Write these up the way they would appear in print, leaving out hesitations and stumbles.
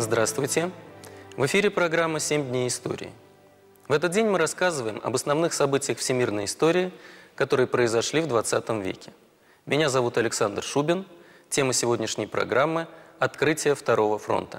Здравствуйте! В эфире программа «7 дней истории». В этот день мы рассказываем об основных событиях всемирной истории, которые произошли в 20 веке. Меня зовут Александр Шубин. Тема сегодняшней программы – «Открытие Второго фронта».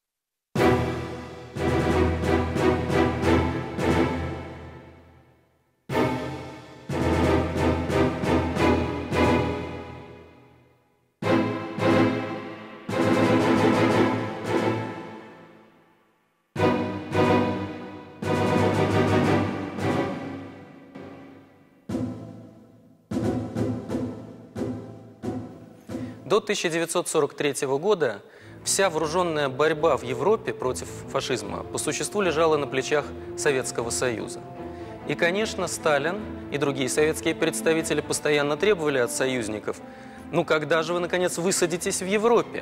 До 1943 года вся вооруженная борьба в Европе против фашизма по существу лежала на плечах Советского Союза. И, конечно, Сталин и другие советские представители постоянно требовали от союзников: ну когда же вы, наконец, высадитесь в Европе?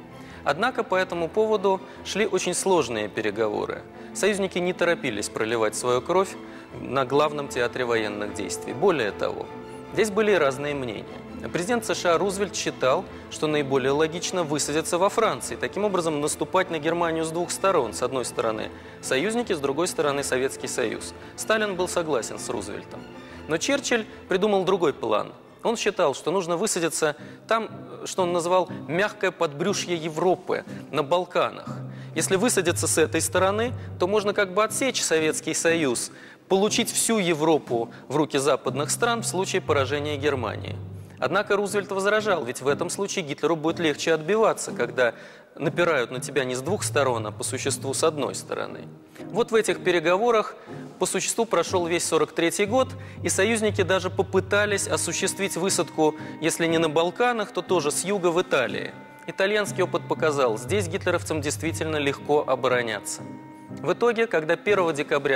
Однако по этому поводу шли очень сложные переговоры. Союзники не торопились проливать свою кровь на главном театре военных действий. Более того, здесь были разные мнения. Президент США Рузвельт считал, что наиболее логично высадиться во Франции, таким образом наступать на Германию с двух сторон. С одной стороны союзники, с другой стороны Советский Союз. Сталин был согласен с Рузвельтом. Но Черчилль придумал другой план. Он считал, что нужно высадиться там, что он назвал «мягкое подбрюшье Европы», на Балканах. Если высадиться с этой стороны, то можно как бы отсечь Советский Союз, получить всю Европу в руки западных стран в случае поражения Германии. Однако Рузвельт возражал, ведь в этом случае Гитлеру будет легче отбиваться, когда напирают на тебя не с двух сторон, а по существу с одной стороны. Вот в этих переговорах по существу прошел весь 1943 год, и союзники даже попытались осуществить высадку, если не на Балканах, то тоже с юга в Италии. Итальянский опыт показал, здесь гитлеровцам действительно легко обороняться. В итоге, когда 1 декабря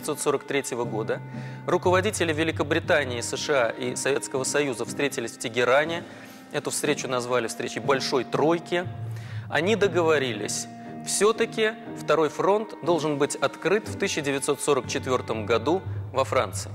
1943 года руководители Великобритании, США и Советского Союза встретились в Тегеране, эту встречу назвали встречей «Большой тройки», они договорились, все-таки Второй фронт должен быть открыт в 1944 году во Франции.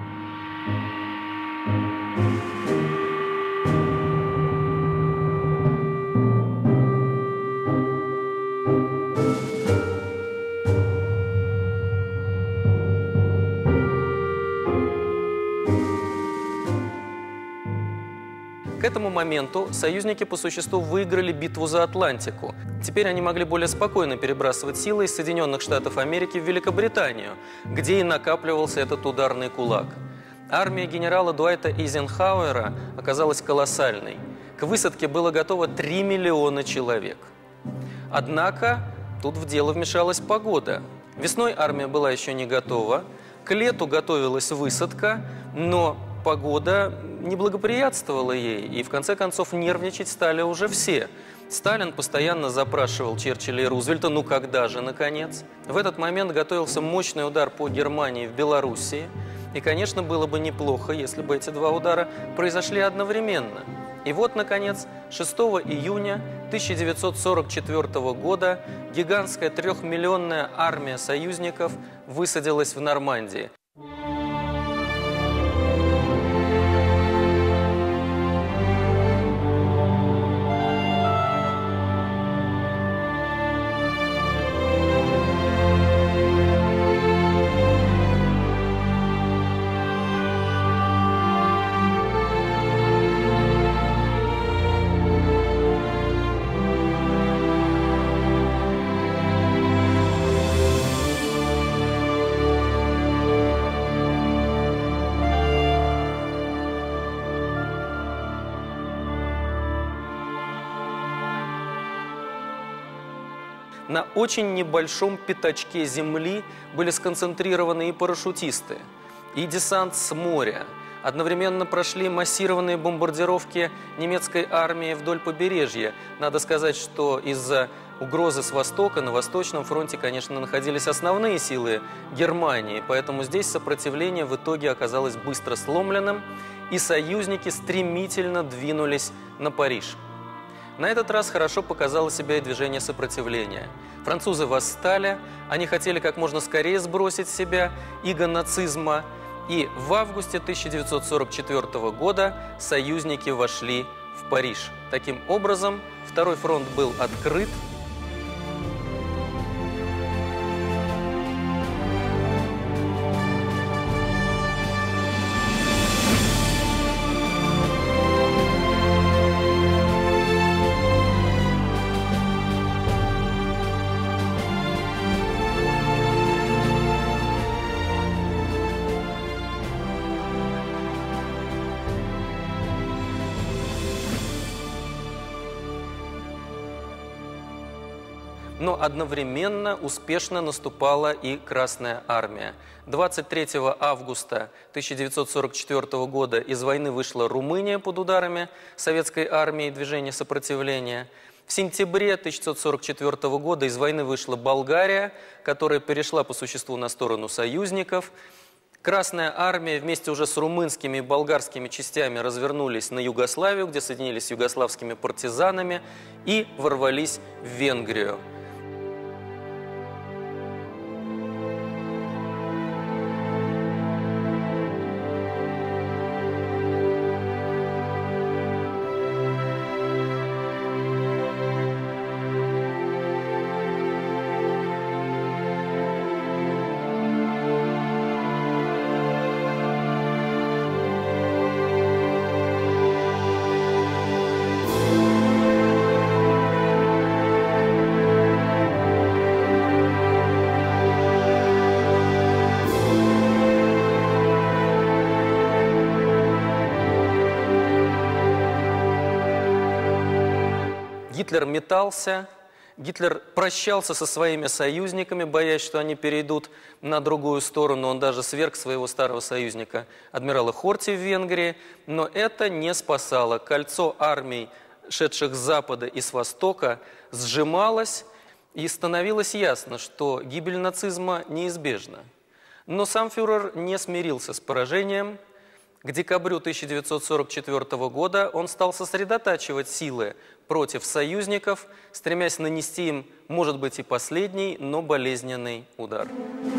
К этому моменту союзники по существу выиграли битву за Атлантику. Теперь они могли более спокойно перебрасывать силы из Соединенных Штатов Америки в Великобританию, где и накапливался этот ударный кулак. Армия генерала Дуайта Эйзенхауэра оказалась колоссальной. К высадке было готово 3 миллиона человек. Однако тут в дело вмешалась погода. Весной армия была еще не готова, к лету готовилась высадка, но погода не благоприятствовала ей, и в конце концов нервничать стали уже все. Сталин постоянно запрашивал Черчилля и Рузвельта: ну когда же, наконец? В этот момент готовился мощный удар по Германии в Белоруссии, и, конечно, было бы неплохо, если бы эти два удара произошли одновременно. И вот, наконец, 6 июня 1944 года гигантская 3-миллионная армия союзников высадилась в Нормандии. На очень небольшом пятачке земли были сконцентрированы и парашютисты, и десант с моря. Одновременно прошли массированные бомбардировки немецкой армии вдоль побережья. Надо сказать, что из-за угрозы с востока на Восточном фронте, конечно, находились основные силы Германии, поэтому здесь сопротивление в итоге оказалось быстро сломленным, и союзники стремительно двинулись на Париж. На этот раз хорошо показало себя и движение сопротивления. Французы восстали, они хотели как можно скорее сбросить с себя иго нацизма, и в августе 1944 года союзники вошли в Париж. Таким образом, Второй фронт был открыт. но одновременно успешно наступала и Красная Армия. 23 августа 1944 года из войны вышла Румыния под ударами советской армии и движения сопротивления. В сентябре 1944 года из войны вышла Болгария, которая перешла по существу на сторону союзников. Красная армия вместе уже с румынскими и болгарскими частями развернулись на Югославию, где соединились с югославскими партизанами и ворвались в Венгрию. Гитлер метался, Гитлер прощался со своими союзниками, боясь, что они перейдут на другую сторону. Он даже сверг своего старого союзника, адмирала Хорти в Венгрии. Но это не спасало. Кольцо армий, шедших с запада и с востока, сжималось, и становилось ясно, что гибель нацизма неизбежна. Но сам фюрер не смирился с поражением. К декабрю 1944 года он стал сосредотачивать силы против союзников, стремясь нанести им, может быть, и последний, но болезненный удар.